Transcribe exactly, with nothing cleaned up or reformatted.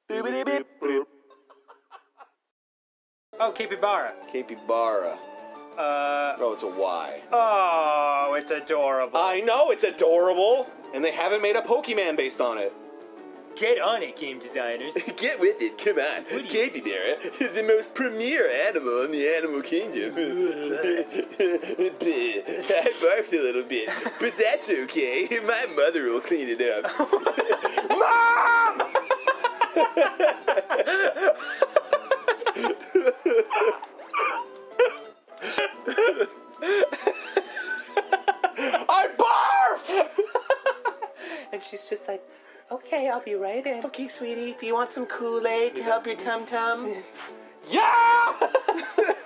Oh, capybara. Capybara. Uh. Oh, it's a Y. Oh, it's adorable. I know, it's adorable! And they haven't made a Pokemon based on it. Get on it, game designers. Get with it, come on. Capybara is the most premier animal in the animal kingdom. I barfed a little bit, but that's okay. My mother will clean it up. Mom! I barfed! And she's just like, okay, I'll be right in. Okay, sweetie, do you want some Kool-Aid to help your tum-tum? Yeah!